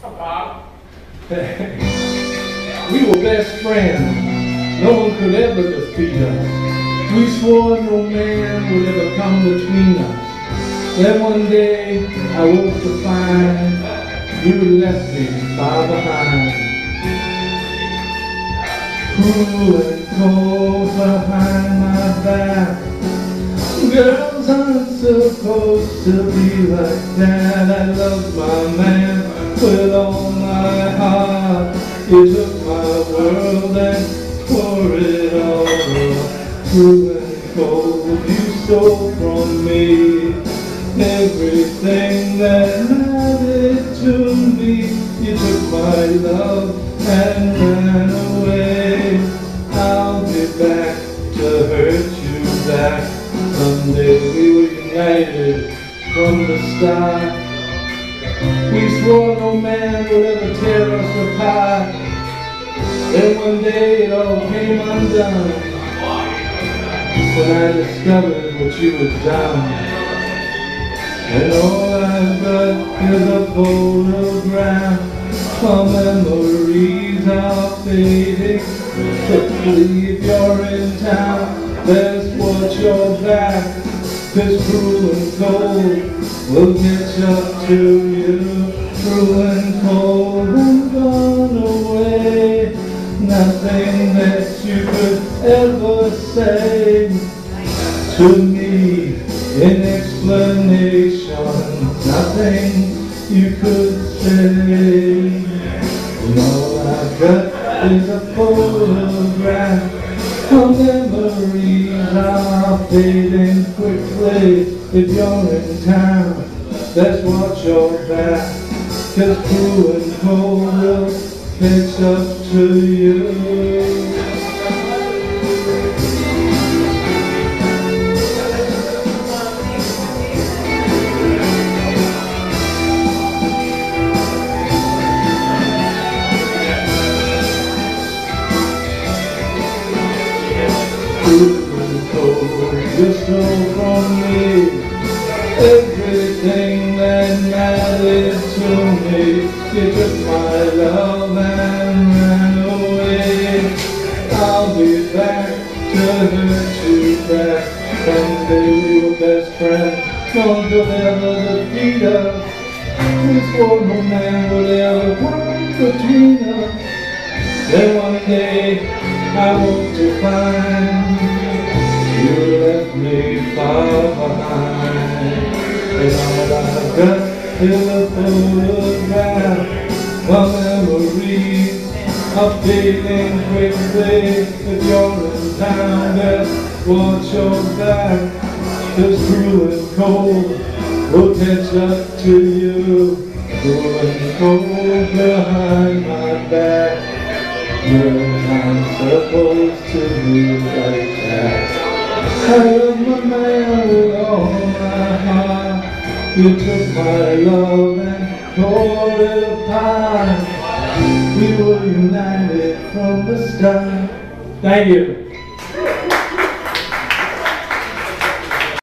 We were best friends. No one could ever defeat us. We swore no man would ever come between us. Then one day I woke to find you left me far behind. Cruel and cold behind my back. Girls aren't supposed to be like that. I love my man with all my heart. You took my world and poured it all out. Cruel and cold, you stole from me everything that mattered to me. You took my love and ran away. I'll be back to hurt you back. Someday we were united from the start. We swore no man would ever tear us apart. Then one day it all came undone when I discovered what you had done. And all I've got is a photograph. Our memories are fading. Quickly if you're in town, let's watch your back. This cruel and cold will catch up to you. Cruel and cold and gone away. Nothing that you could ever say to me in explanation. Nothing you could say. And all I've got is a photograph. Our memories are fading quickly. If you're in town, let's watch your back. 'Cause cruel and cold will catch up to you. You stole from me everything that mattered to me. You took my love and ran away. I'll be back to hurt you back. Someday we were best friends. No one could ever defeat us. We swore no man would ever come between us. Then one day I woke to find you left me far behind. And all I've got is a photograph. My memories are fading quickly. If you're in town, just watch your back. 'Cause cruel and cold will catch up to you. Cruel and cold behind my back. You're not supposed to be like that. I love my man with all my heart. You took my love and tore it apart. We were united from the start. Thank you.